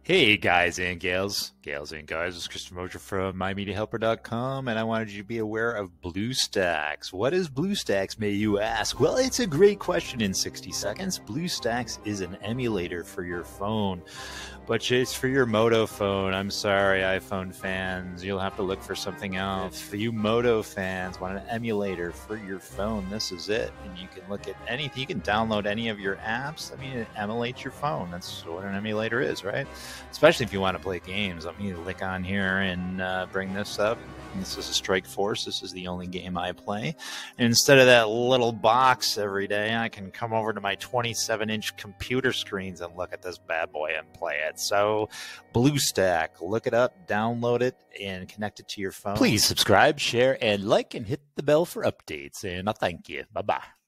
Hey guys and gals and guys, it's Christopher Mosier from MyMediaHelper.com, and I wanted you to be aware of BlueStacks. What is BlueStacks, may you ask? Well, it's a great question in 60 seconds. BlueStacks is an emulator for your phone, but it's for your Moto phone. I'm sorry, iPhone fans, you'll have to look for something else. If you Moto fans want an emulator for your phone, this is it. And you can look at anything, you can download any of your apps. I mean, it emulates your phone. That's what an emulator is, right? Especially if you want to play games. Let me click on here and bring this up. This is a Strike Force. This is the only game I play. And instead of that little box every day, I can come over to my 27-inch computer screens and look at this bad boy and play it. So BlueStack, look it up, download it, and connect it to your phone. Please subscribe, share, and like, and hit the bell for updates. And I thank you. Bye-bye.